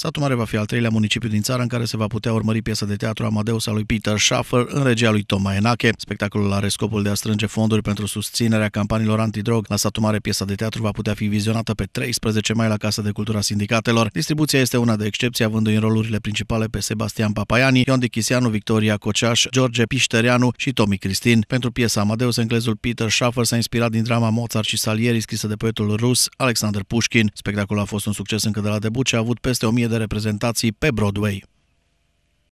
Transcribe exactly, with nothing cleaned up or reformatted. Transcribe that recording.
Satu Mare va fi al treilea municipiu din țară în care se va putea urmări piesa de teatru Amadeus a lui Peter Shaffer în regia lui Toma Enache. Spectacolul are scopul de a strânge fonduri pentru susținerea campaniilor antidrog. La Satu Mare, piesa de teatru va putea fi vizionată pe treisprezece mai la Casa de Cultura Sindicatelor. Distribuția este una de excepție, avându-i în rolurile principale pe Sebastian Papaiani, Ion Dichisianu, Victoria Coceaș, George Piștereanu și Tomi Cristin. Pentru piesa Amadeus, englezul Peter Shaffer s-a inspirat din drama Mozart și Salieri, scrisă de poetul rus Alexander Pușkin. Spectacolul a fost un succes încă de la debut și a avut peste o mie de reprezentații pe Broadway.